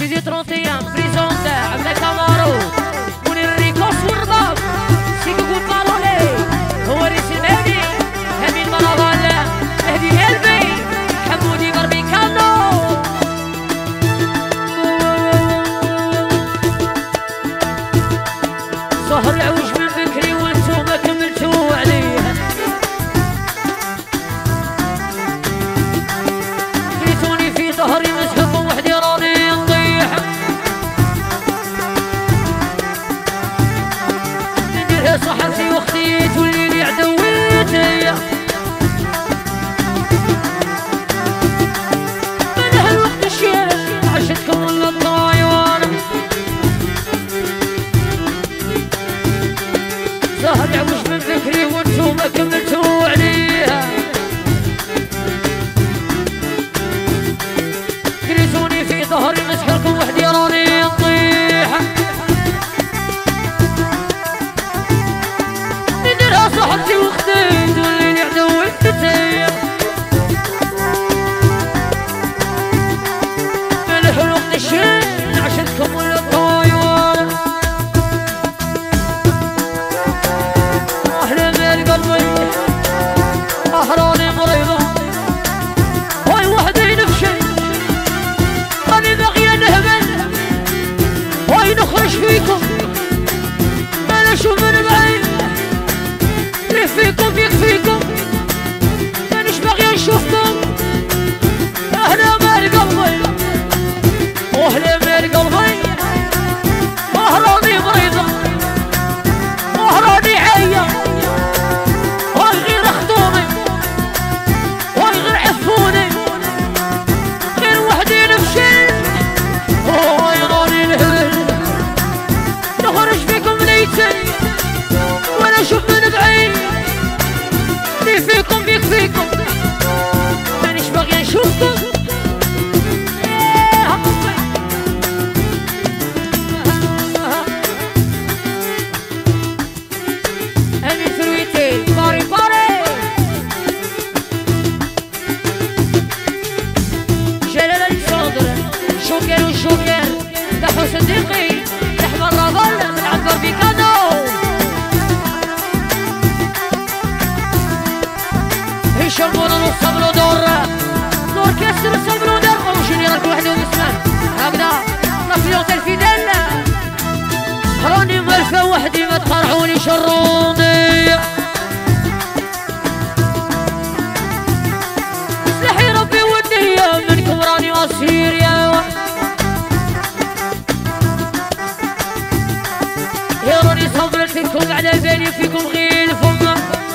سيدي 31 بريزونتا عبد كامارو منير ريكوس والرباط سيكو بارولي هو رئيس المهدي همين مرضان مهدي قلبي حمودي غربي كانو سهر العوج من بكري وانتو ما كملتو عليها جيتوني في ظهري مسحب وحدي راني نطيح نديرها صحتي واختي تولي لي عدويتي من هالوقت الشيخ عشتكم الطايوان سهر يعوش من فكري وانتو ما كملتو عليها كريتوني في ظهري مسحركم وحدي راني نطيح نديرها صحتي واختي توليني عدوتي ملح الوقت الشين عشتكم الطايوان أهراني مريضة هاي وحدي نفشي أنا بغي نهبل هاي نخرج فيكم ما نشوف من بعيد اللي فيكم يكفيكم مانيش باغي نشوفكم أهلا مال قلبي وأهلا مال قلبي أهراني مريضة أهراني عيا غير وحدي نفشل هاي غادي نهبل نخرج فيكم ليتي وانا اشوف من بعيد اللي فيكم يكفيكم مانيش باغي نشوفكم امين فرويتي باري باري شوكر والشوكر دحو صديقي لحم الرضل من عنبر بيكانو هشام ونور صبرو دور نور كسر صبرو دور وشني راك وحده ومسمان هكذا رفيوت الفدان راني ملفه وحدي ما تقرعوني شروني سلحي ربي والنية منكم راني اصير يا راني صبرت فيكم على بالي فيكم غير فما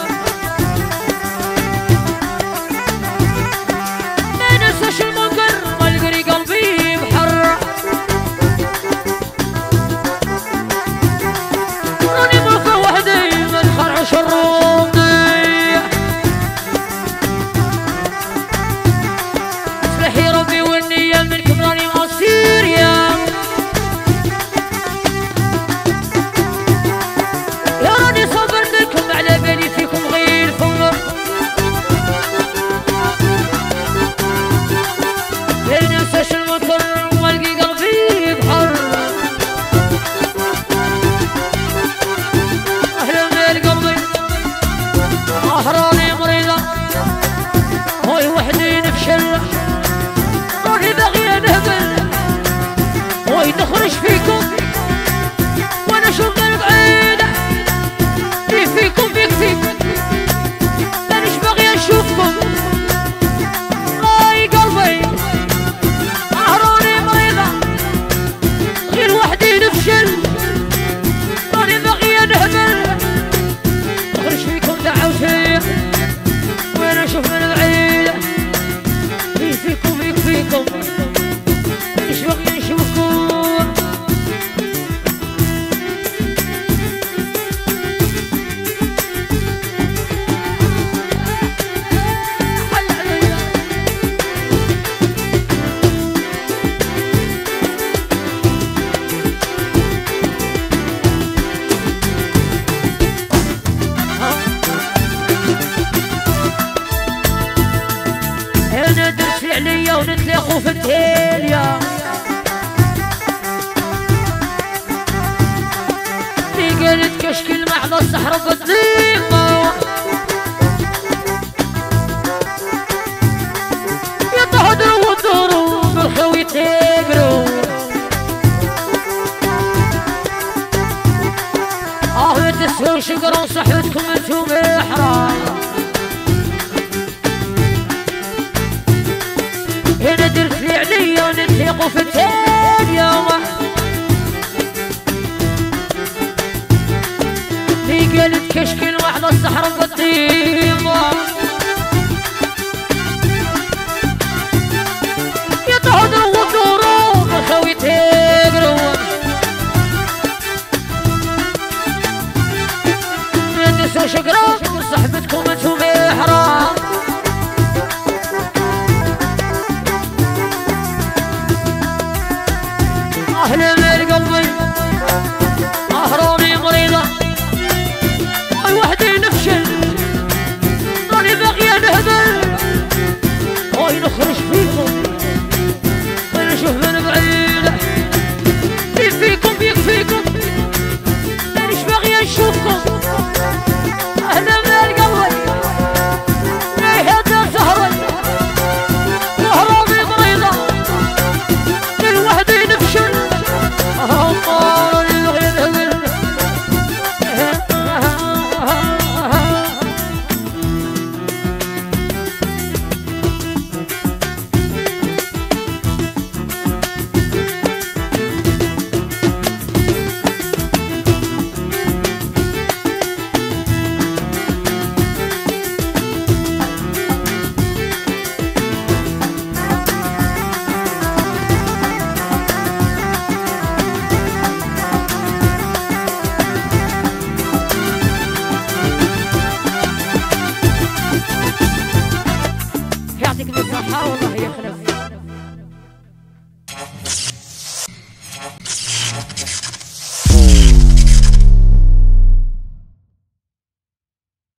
ما ننساش المنكر ما لقري قلبي بحر راني ملفه وحدي ما تخرع شروني سلحي ربي والنية منكم راني مصير يا راني صبرت لكم على بالظلمة يتهدروا وتدوروا بالخوي تقروا تسوي شقروا صحتكم انتم احرار هنا درت فعليا وننتقوا في التالية لي قالت كشكل واحدة الصحراء قديمة يتهدروا وتدوروا بالخوي تقروا تسوي شقروا صحبتكم انتم احرار